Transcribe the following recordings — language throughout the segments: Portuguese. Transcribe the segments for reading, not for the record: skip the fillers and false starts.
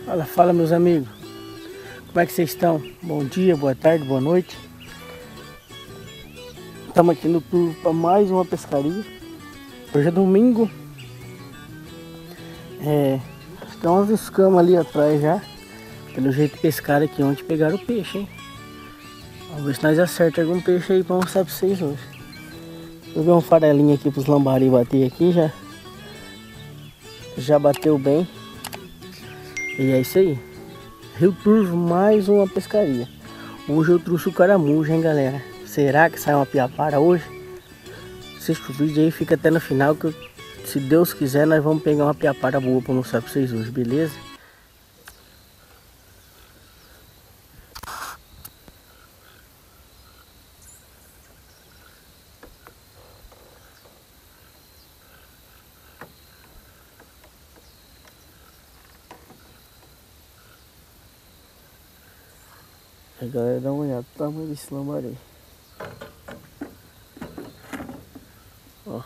Fala meus amigos, como é que vocês estão? Bom dia, boa tarde, boa noite. Estamos aqui no tour para mais uma pescaria. Hoje é domingo. Tem umas escamas ali atrás já. Pelo jeito pescaram aqui ontem, pegaram o peixe, hein? Vamos ver se nós acertamos algum peixe aí para mostrar para vocês hoje. Eu vi um farelinho aqui para os lambari bater aqui já. Já bateu bem. E é isso aí. Rio Turvo, mais uma pescaria. Hoje eu trouxe o caramujo, hein, galera? Será que sai uma piapara hoje? Assiste o vídeo aí, fica até no final que se Deus quiser nós vamos pegar uma piapara boa para mostrar para vocês hoje, beleza? Aí galera, dá uma olhada no tamanho desse lambari. Ó.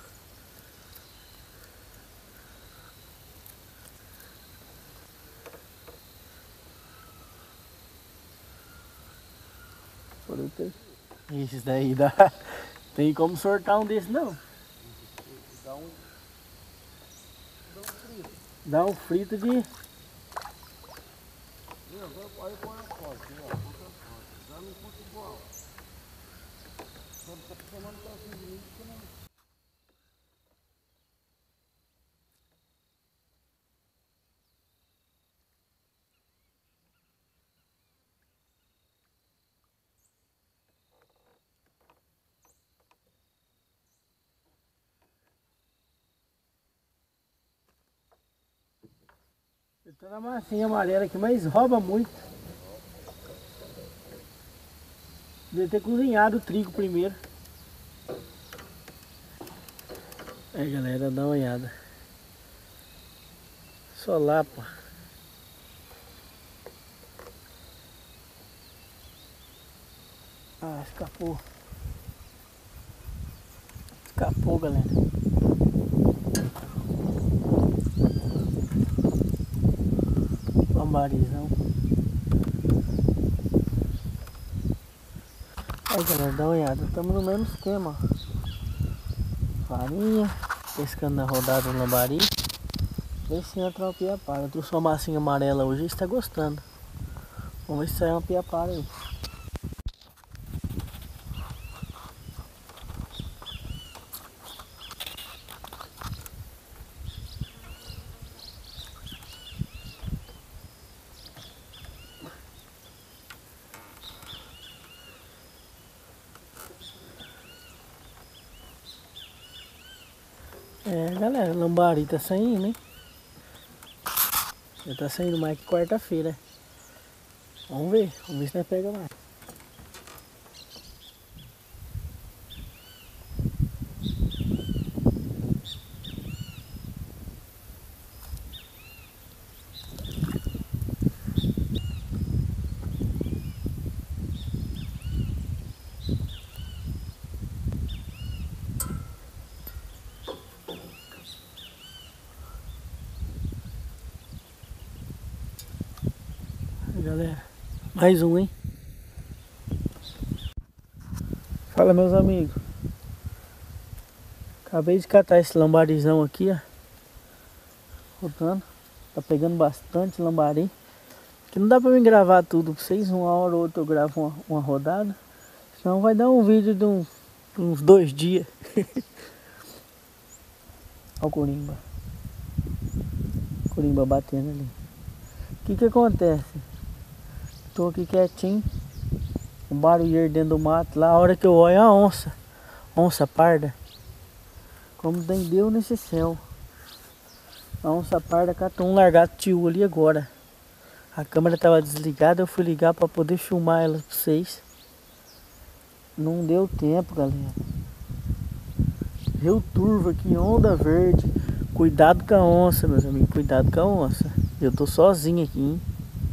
Esses daí dá. Tem como sortar um desse não. Dá um frito de. Eu tô na massinha amarela aqui, mas rouba muito. Deve ter cozinhado o trigo primeiro. Aí galera, dá uma olhada. Só lapa. Ah, escapou. Escapou, galera. Lambarizão. Aí galera, dá uma olhada. Estamos no mesmo esquema. Farinha. Pescando na rodada do lambari. Vê se entra uma piapara. Eu trouxe uma massinha amarela hoje e está gostando. Vamos ver se sai uma piapara aí. Galera, lambari tá saindo, hein? Já tá saindo mais que quarta-feira. Vamos ver se nós pega mais. Galera, mais um, hein? Fala meus amigos. Acabei de catar esse lambarizão aqui, ó. Rodando. Tá pegando bastante lambari. Que não dá pra mim gravar tudo pra vocês. Uma hora ou outra eu gravo uma rodada. Senão vai dar um vídeo de uns 2 dias. Olha o corimba. Corimba batendo ali. O que acontece? Tô aqui quietinho. Um barulho dentro do mato. Lá a hora que eu olho é a onça. Onça parda. Como tem Deus nesse céu. A onça parda catou um largato ali agora. A câmera tava desligada. Eu fui ligar para poder filmar ela pra vocês. Não deu tempo, galera. Rio Turvo aqui, onda verde. Cuidado com a onça, meus amigos. Cuidado com a onça. Eu tô sozinho aqui, hein?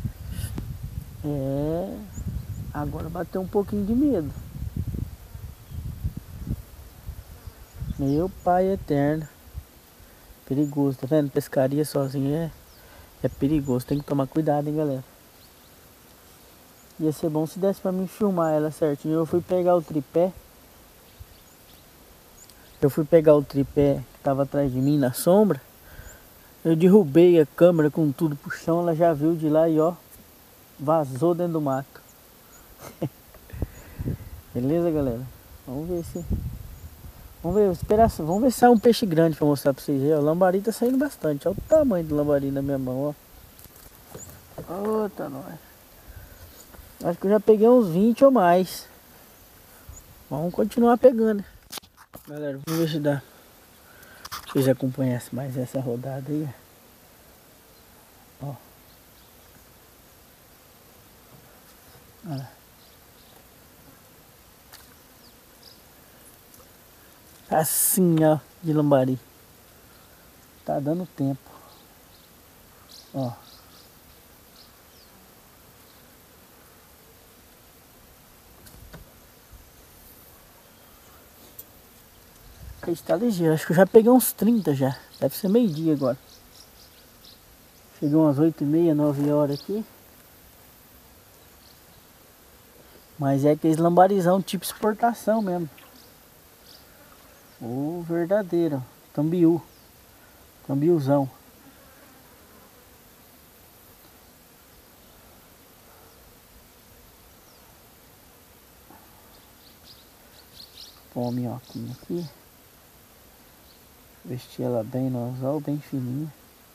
Agora bateu um pouquinho de medo. Meu pai eterno. Perigoso, tá vendo? Pescaria sozinho É perigoso, tem que tomar cuidado, hein, galera. Ia ser bom se desse pra mim filmar ela certinho. Eu fui pegar o tripé. Que tava atrás de mim na sombra. Eu derrubei a câmera com tudo pro chão. Ela já viu de lá e ó, vazou dentro do mato. Beleza, galera? Vamos ver se... Vamos ver se sai um peixe grande pra mostrar pra vocês. O lambari tá saindo bastante. Olha o tamanho do lambari na minha mão, ó. Ô, tá nóis. Acho que eu já peguei uns 20 ou mais. Vamos continuar pegando. Galera, vamos ver se dá. Vocês acompanham mais essa rodada aí. Ó. Olha lá. Assim, ó, de lambari. Tá dando tempo. Ó. Peixe tá ligeiro. Acho que eu já peguei uns 30 já. Deve ser meio-dia agora. Chegou umas 8h30, 9 horas aqui. Mas é aqueles lambarizão tipo exportação mesmo. O verdadeiro. Tambiú. Tambiuzão. Põe a minhoquinha aqui. Vestir ela bem no anzol, bem fininha.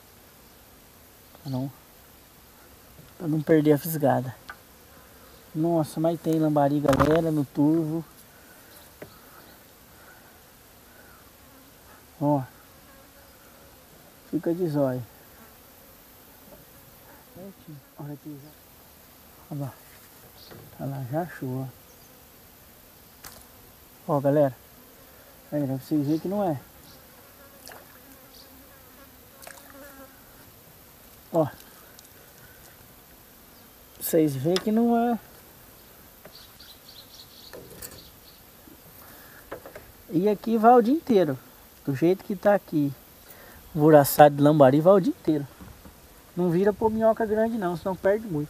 Pra não perder a fisgada. Nossa, mas tem lambari, galera, no turvo. Ó. Fica de zóio. Olha aqui. Olha lá. Olha lá, já achou, ó. Ó, galera. Aí, dá pra vocês verem que não é. Ó. Vocês veem que não é. E aqui vai o dia inteiro. Do jeito que tá aqui. O vuraçado de lambari vai o dia inteiro. Não vira por minhoca grande não, senão perde muito.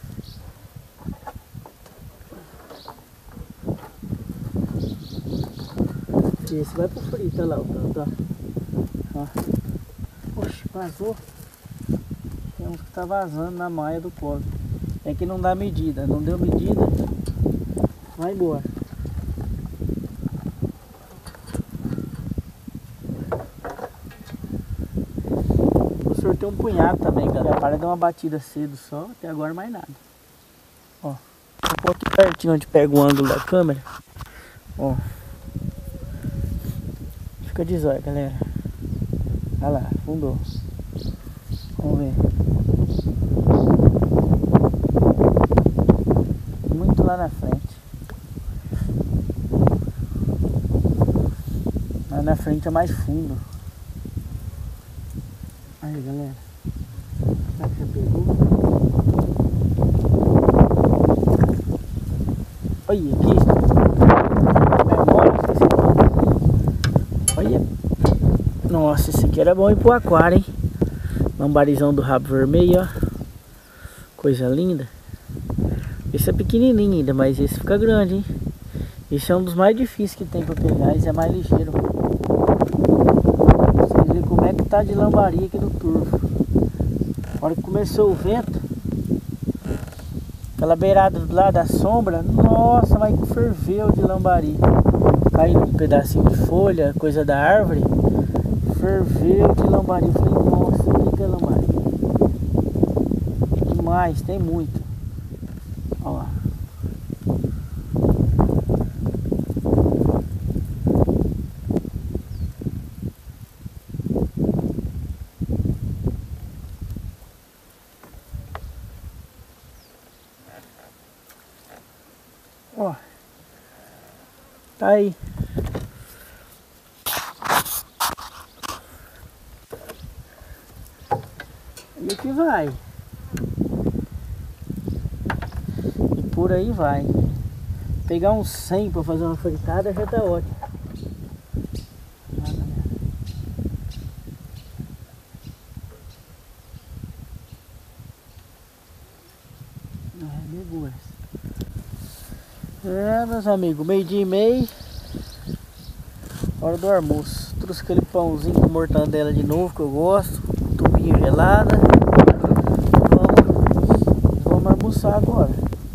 Esse vai pro frito, olha lá o tanto, ó. Oxe, vazou. Tem uns que tá vazando na maia do colo. É que não dá medida, não deu medida, vai embora. Vou sortear um punhado também, galera. Para de dar uma batida cedo só, até agora mais nada. Ó, vou pôr aqui pertinho onde pega o ângulo da câmera. Ó. Fica de zóio, galera. Olha lá, afundou. Vamos ver. Muito lá na frente. Lá na frente é mais fundo. Aí, galera. Será que já pegou? Olha aqui. Olha. Nossa, esse aqui era bom ir pro aquário, hein? Lambarizão do rabo vermelho, ó. Coisa linda. Esse é pequenininho ainda, mas esse fica grande, hein? Esse é um dos mais difíceis que tem pra pegar. Esse é mais ligeiro. Vocês veem como é que tá de lambari aqui no turvo. A hora que começou o vento, aquela beirada do lado da sombra, nossa, mas ferveu de lambari. Caiu um pedacinho de folha, coisa da árvore. Ferveu de lambari. Eu falei, nossa, o que é lambari? Demais, tem muito. Olha lá. Ó. Tá aí. E aqui vai. E por aí vai. Pegar uns 100 para fazer uma fritada já tá ótimo. Meus amigos, 12h30. Hora do almoço. Trouxe aquele pãozinho com mortandela de novo que eu gosto. Tubinho gelada. Vamos almoçar agora.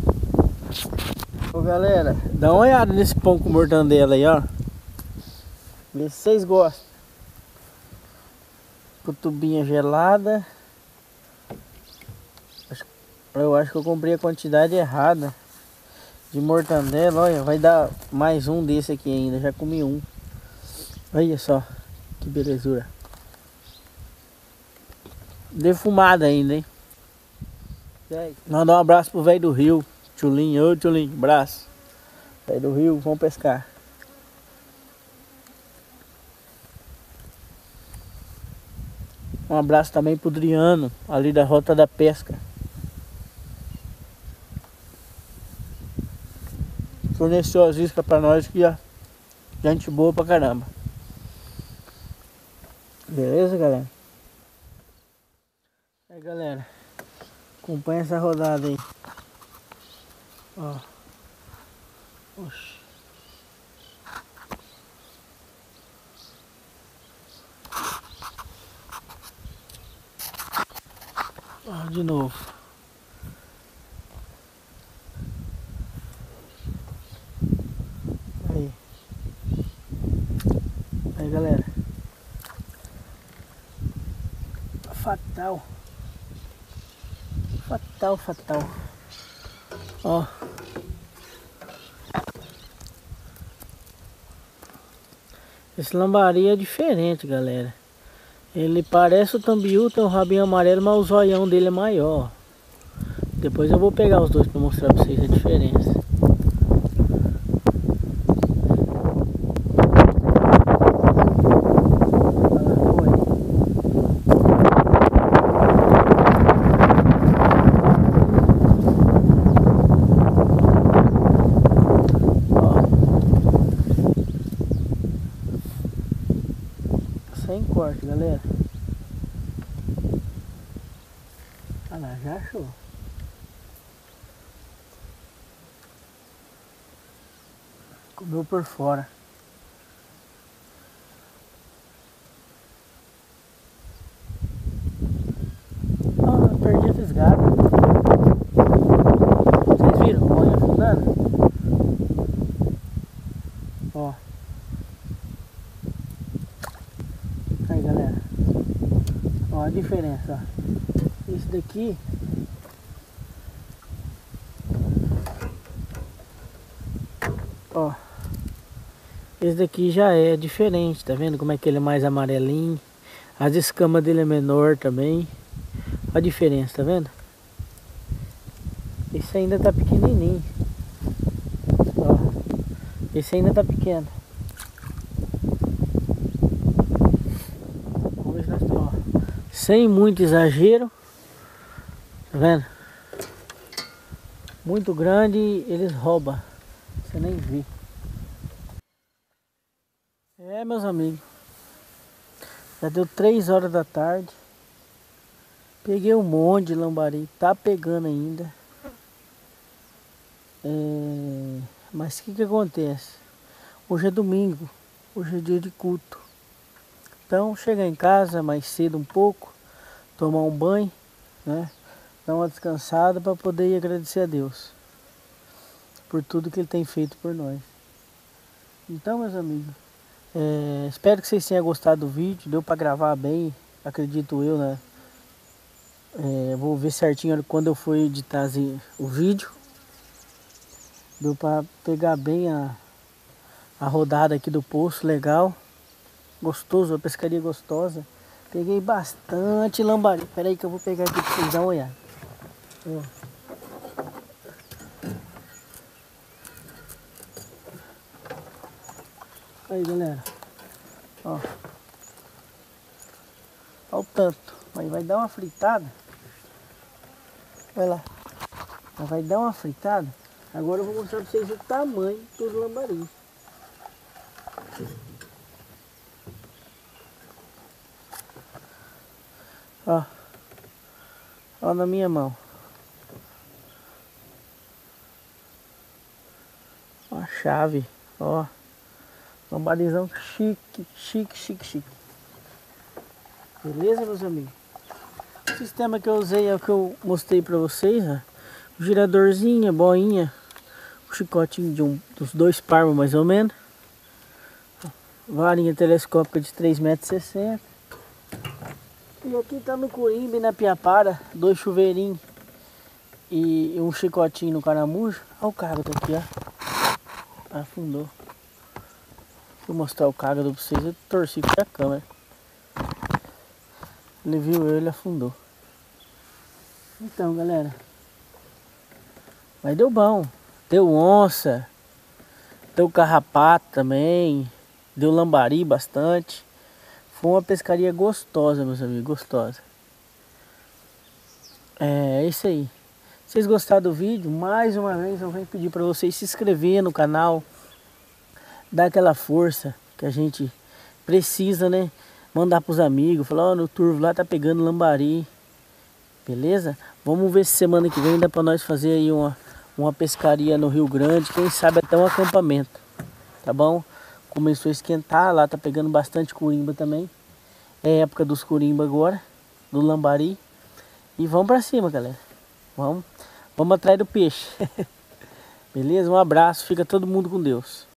Ô galera, dá uma olhada nesse pão com mortandela aí, ó. Vê se vocês gostam. Com tubinha gelada. Eu acho que eu comprei a quantidade errada de mortandela. Olha, vai dar mais um desse aqui ainda. Já comi um. Olha só, que belezura. Defumada ainda, hein? Mandar um abraço pro velho do Rio, Tchulinho. Ô Tchulinho, abraço. Velho do Rio, vamos pescar. Um abraço também pro Adriano, ali da Rota da Pesca. Forneceu as iscas pra nós que ó, gente boa pra caramba. Beleza, galera? Aí, galera, acompanha essa rodada aí. Ó. Oxi. Ó, de novo. Aí. Aí, galera. Fatal. Fatal, fatal. Ó. Esse lambari é diferente, galera. Ele parece o tambiú, tem um rabinho amarelo, mas o zoião dele é maior. Depois eu vou pegar os dois para mostrar para vocês a diferença. Sem corte, galera. Ah lá, já achou. Comeu por fora. Ah, perdi a fisgada. Vocês viram? Olha afundando. Ó. Aí, galera. Ó a diferença, ó. Esse daqui ó, esse daqui já é diferente, tá vendo como é que ele é mais amarelinho, as escamas dele é menor também, a diferença, tá vendo? Esse ainda tá pequenininho, ó, esse ainda tá pequeno. Vamos ver se nós estamos, ó, sem muito exagero, tá vendo? Muito grande, eles roubam, você nem vê. É, meus amigos, já deu 3 horas da tarde. Peguei um monte de lambari, tá pegando ainda. Mas o que acontece? Hoje é domingo, hoje é dia de culto. Então chegar em casa mais cedo um pouco, tomar um banho, né? Dar uma descansada para poder ir agradecer a Deus por tudo que Ele tem feito por nós. Então, meus amigos, espero que vocês tenham gostado do vídeo. Deu para gravar bem, acredito eu, né? Vou ver certinho quando eu for editar o vídeo. Deu para pegar bem a rodada aqui do poço, legal. Gostoso, a pescaria gostosa. Peguei bastante lambari. Pera aí que eu vou pegar aqui para vocês dar uma olhada. Ó. Aí, galera. Ó. Olha o tanto. Aí vai dar uma fritada. Olha lá. Vai dar uma fritada. Agora eu vou mostrar para vocês o tamanho dos lambari. Ó. Ó na minha mão. Uma chave, ó. Lambarizão chique, chique, chique, chique. Beleza, meus amigos? O sistema que eu usei é o que eu mostrei pra vocês, ó. O giradorzinho, boinha, o chicotinho dos 2 palmos mais ou menos. Varinha telescópica de 3,60 m. E aqui tá no corimba e na piapara, 2 chuveirinhos e um chicotinho no caramujo. Olha o cágado aqui, ó. Afundou. Deixa eu mostrar o cágado pra vocês. Eu torci com a câmera. Ele viu eu, ele afundou. Então, galera. Mas deu bom. Deu onça. Deu carrapato também. Deu lambari bastante. Foi uma pescaria gostosa, meus amigos. Gostosa. É isso aí. Se vocês gostaram do vídeo, mais uma vez eu venho pedir para vocês se inscrever no canal. Dar aquela força que a gente precisa, né? Mandar pros amigos. Falar, ó, no turvo lá tá pegando lambari. Beleza? Vamos ver se semana que vem dá para nós fazer aí uma pescaria no Rio Grande. Quem sabe até um acampamento. Tá bom? Começou a esquentar. Lá tá pegando bastante corimba também. É época dos corimba agora. Do lambari. E vamos pra cima, galera. Vamos atrás do peixe. Beleza? Um abraço. Fica todo mundo com Deus.